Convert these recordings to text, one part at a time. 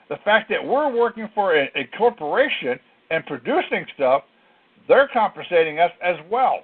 the fact that we're working for a corporation and producing stuff, they're compensating us as well.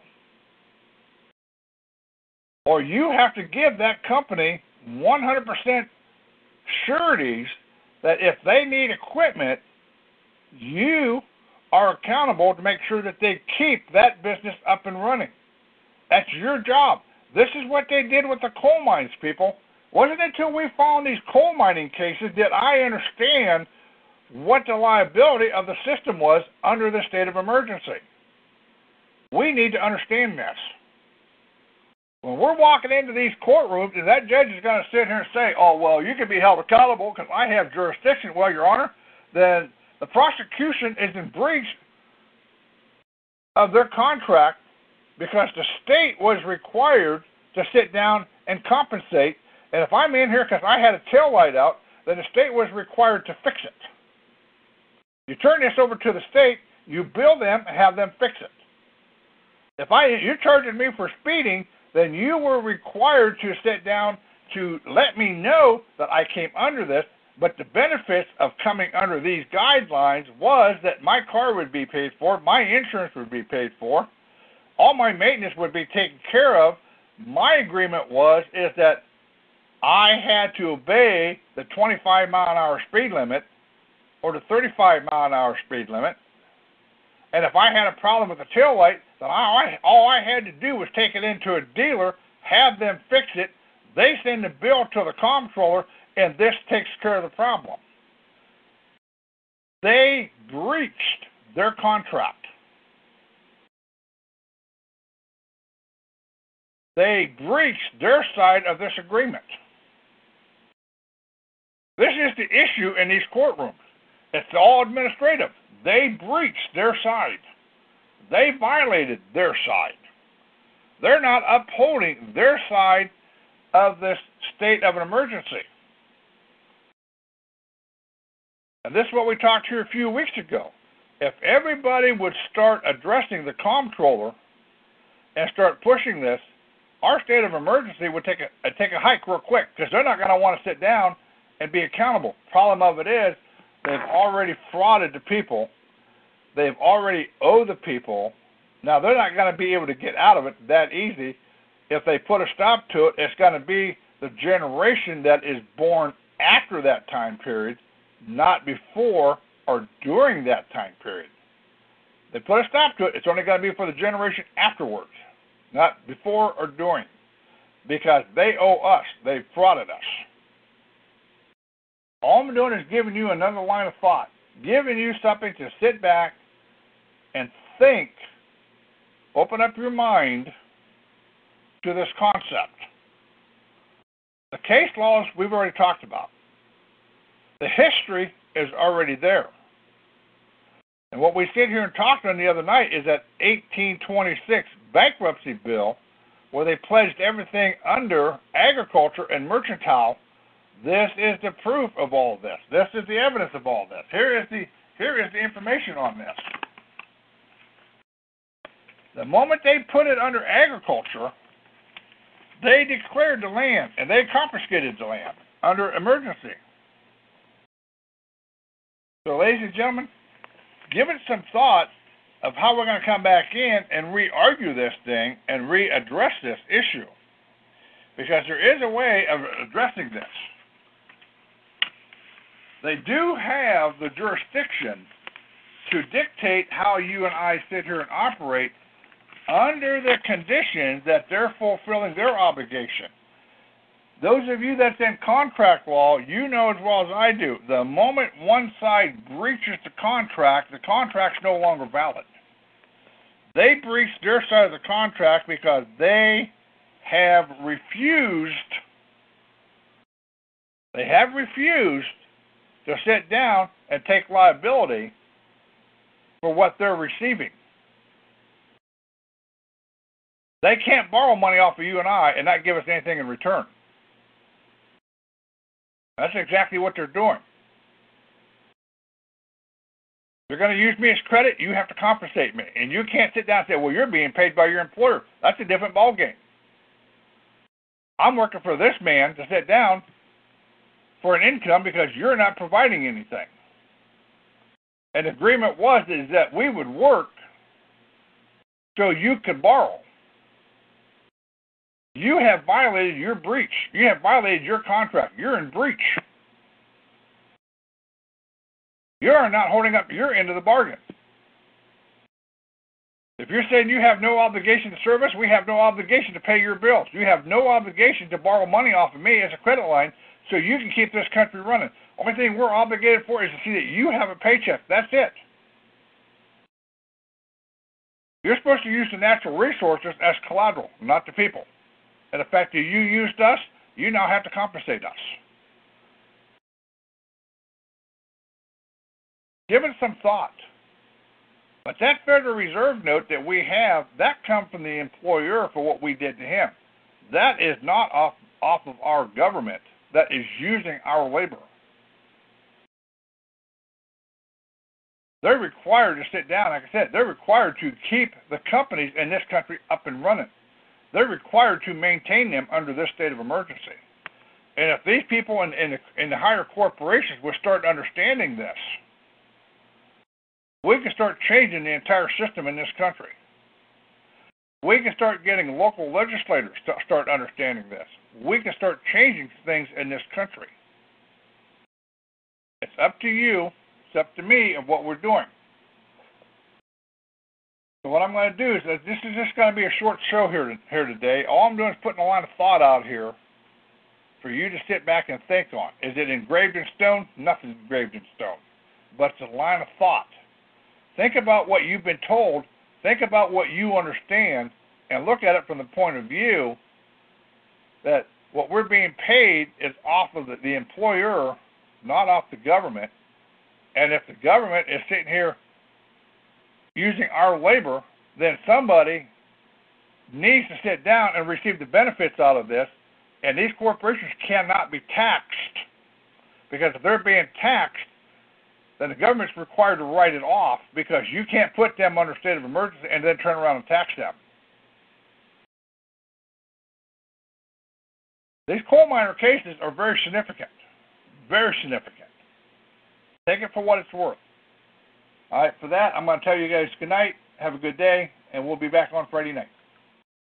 Or you have to give that company 100% sureties that if they need equipment, you are accountable to make sure that they keep that business up and running. That's your job. This is what they did with the coal mines, people. Wasn't until we found these coal mining cases did I understand what the liability of the system was under the state of emergency. We need to understand this. When we're walking into these courtrooms and that judge is going to sit here and say, oh, well, you can be held accountable because I have jurisdiction, well, Your Honor, then the prosecution is in breach of their contract because the state was required to sit down and compensate. And if I'm in here because I had a tail light out, then the state was required to fix it. You turn this over to the state, you bill them, and have them fix it. If you're charging me for speeding, then you were required to sit down to let me know that I came under this, but the benefits of coming under these guidelines was that my car would be paid for, my insurance would be paid for, all my maintenance would be taken care of. My agreement is that I had to obey the 25-mile-an-hour speed limit or the 35-mile-an-hour speed limit. And if I had a problem with the taillight, then all I had to do was take it into a dealer, have them fix it, they send the bill to the comptroller, and this takes care of the problem. They breached their contract. They breached their side of this agreement. This is the issue in these courtrooms. It's all administrative. They breached their side. They violated their side. They're not upholding their side of this state of an emergency. And this is what we talked here a few weeks ago. If everybody would start addressing the comptroller and start pushing this, our state of emergency would take a hike real quick because they're not going to want to sit down and be accountable. Problem of it is they've already frauded the people. They've already owed the people. Now, they're not going to be able to get out of it that easy. If they put a stop to it, it's going to be the generation that is born after that time period, not before or during that time period. They put a stop to it, it's only going to be for the generation afterwards, not before or during, because they owe us. They frauded us. All I'm doing is giving you another line of thought, giving you something to sit back and think, open up your mind to this concept. The case laws we've already talked about. The history is already there. And what we sit here and talked on the other night is that 1826 bankruptcy bill where they pledged everything under agriculture and mercantile. This is the proof of all of this. This is the evidence of all this. Here is the information on this. The moment they put it under agriculture, they declared the land and they confiscated the land under emergency. So, ladies and gentlemen, give it some thought of how we're going to come back in and re-argue this thing and readdress this issue. Because there is a way of addressing this. They do have the jurisdiction to dictate how you and I sit here and operate under the conditions that they're fulfilling their obligation. Those of you that's in contract law, you know as well as I do, the moment one side breaches the contract's no longer valid. They breached their side of the contract because they have refused to sit down and take liability for what they're receiving. They can't borrow money off of you and I and not give us anything in return. That's exactly what they're doing. They're going to use me as credit, you have to compensate me. And you can't sit down and say, well, you're being paid by your employer. That's a different ballgame. I'm working for this man to sit down for an income because you're not providing anything. An agreement was is that we would work so you could borrow. You have violated your breach. You have violated your contract. You're in breach. You are not holding up your end of the bargain. If you're saying you have no obligation to service, we have no obligation to pay your bills. You have no obligation to borrow money off of me as a credit line so you can keep this country running. Only thing we're obligated for is to see that you have a paycheck. That's it. You're supposed to use the natural resources as collateral, not the people. And the fact that you used us, you now have to compensate us. Give it some thought. But that Federal Reserve note that we have, that comes from the employer for what we did to him. That is not off of our government. That is using our labor. They're required to sit down, like I said, they're required to keep the companies in this country up and running. They're required to maintain them under this state of emergency. And if these people in the higher corporations will start understanding this, we can start changing the entire system in this country. We can start getting local legislators to start understanding this. We can start changing things in this country. It's up to you, it's up to me of what we're doing. So what I'm going to do is, this is just going to be a short show here today. All I'm doing is putting a line of thought out here for you to sit back and think on. Is it engraved in stone? Nothing's engraved in stone. But it's a line of thought. Think about what you've been told. Think about what you understand and look at it from the point of view that what we're being paid is off of the employer, not off the government. And if the government is sitting here using our labor, then somebody needs to sit down and receive the benefits out of this. And these corporations cannot be taxed, because if they're being taxed, then the government's required to write it off, because you can't put them under state of emergency and then turn around and tax them. These coal miner cases are very significant. Very significant. Take it for what it's worth. All right, for that, I'm going to tell you guys good night, have a good day, and we'll be back on Friday night.